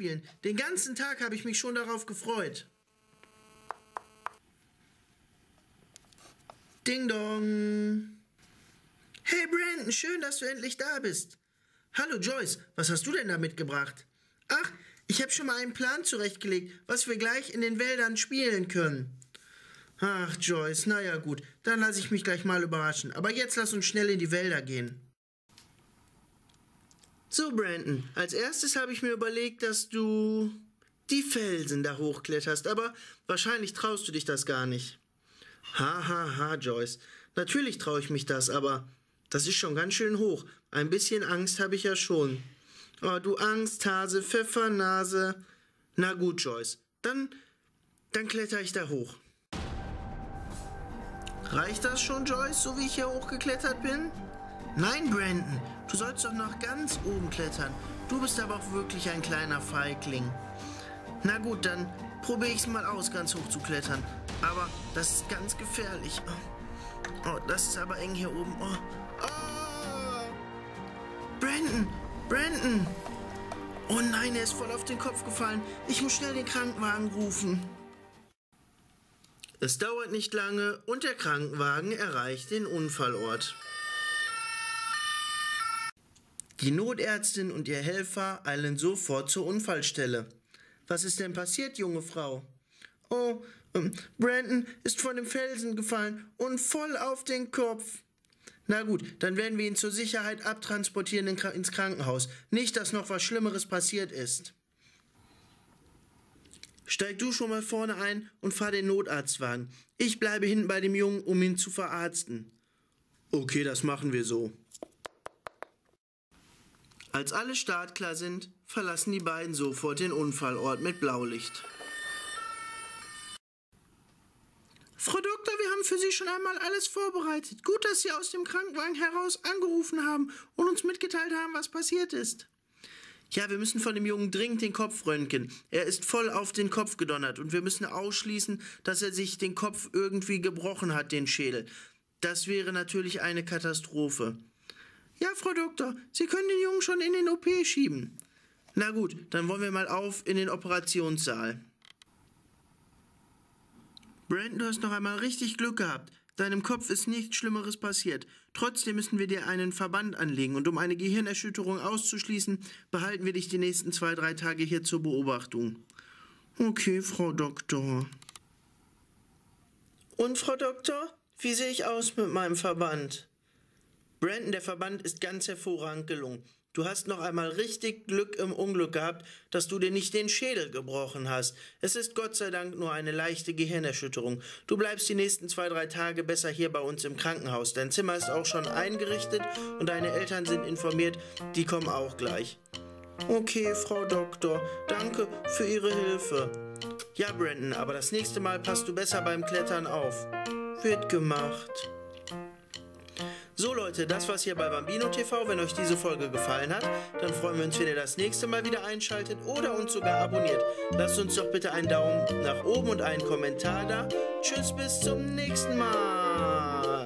spielen. Den ganzen Tag habe ich mich schon darauf gefreut. Ding dong. Hey Brandon, schön, dass du endlich da bist. Hallo Joyce, was hast du denn da mitgebracht? Ach, ich habe schon mal einen Plan zurechtgelegt, was wir gleich in den Wäldern spielen können. Ach Joyce, naja gut, dann lasse ich mich gleich mal überraschen. Aber jetzt lass uns schnell in die Wälder gehen. So Brandon, als erstes habe ich mir überlegt, dass du die Felsen da hochkletterst, aber wahrscheinlich traust du dich das gar nicht. Ha, Joyce, natürlich traue ich mich das, aber das ist schon ganz schön hoch. Ein bisschen Angst habe ich ja schon. Oh, du Angsthase, Pfeffernase. Na gut, Joyce, dann kletter ich da hoch. Reicht das schon, Joyce, so wie ich hier hochgeklettert bin? Nein, Brandon, du sollst doch noch ganz oben klettern. Du bist aber auch wirklich ein kleiner Feigling. Na gut, dann probiere ich es mal aus, ganz hoch zu klettern. Aber das ist ganz gefährlich. Oh, das ist aber eng hier oben. Oh. Brandon! Oh nein, er ist voll auf den Kopf gefallen. Ich muss schnell den Krankenwagen rufen. Es dauert nicht lange und der Krankenwagen erreicht den Unfallort. Die Notärztin und ihr Helfer eilen sofort zur Unfallstelle. Was ist denn passiert, junge Frau? Oh, Brandon ist von dem Felsen gefallen und voll auf den Kopf. Na gut, dann werden wir ihn zur Sicherheit abtransportieren ins Krankenhaus. Nicht, dass noch was Schlimmeres passiert ist. Steig du schon mal vorne ein und fahr den Notarztwagen. Ich bleibe hinten bei dem Jungen, um ihn zu verarzten. Okay, das machen wir so. Als alle startklar sind, verlassen die beiden sofort den Unfallort mit Blaulicht. Frau Doktor, wir haben für Sie schon einmal alles vorbereitet. Gut, dass Sie aus dem Krankenwagen heraus angerufen haben und uns mitgeteilt haben, was passiert ist. Ja, wir müssen von dem Jungen dringend den Kopf röntgen. Er ist voll auf den Kopf gedonnert und wir müssen ausschließen, dass er sich den Kopf irgendwie gebrochen hat, den Schädel. Das wäre natürlich eine Katastrophe. Ja, Frau Doktor, Sie können den Jungen schon in den OP schieben. Na gut, dann wollen wir mal auf in den Operationssaal. Brandon, du hast noch einmal richtig Glück gehabt. Deinem Kopf ist nichts Schlimmeres passiert. Trotzdem müssen wir dir einen Verband anlegen und um eine Gehirnerschütterung auszuschließen, behalten wir dich die nächsten 2-3 Tage hier zur Beobachtung. Okay, Frau Doktor. Und, Frau Doktor, wie sehe ich aus mit meinem Verband? Brandon, der Verband ist ganz hervorragend gelungen. Du hast noch einmal richtig Glück im Unglück gehabt, dass du dir nicht den Schädel gebrochen hast. Es ist Gott sei Dank nur eine leichte Gehirnerschütterung. Du bleibst die nächsten 2-3 Tage besser hier bei uns im Krankenhaus. Dein Zimmer ist auch schon eingerichtet und deine Eltern sind informiert. Die kommen auch gleich. Okay, Frau Doktor, danke für Ihre Hilfe. Ja, Brandon, aber das nächste Mal passt du besser beim Klettern auf. Wird gemacht. So Leute, das war's hier bei Bambino TV. Wenn euch diese Folge gefallen hat, dann freuen wir uns, wenn ihr das nächste Mal wieder einschaltet oder uns sogar abonniert. Lasst uns doch bitte einen Daumen nach oben und einen Kommentar da. Tschüss, bis zum nächsten Mal.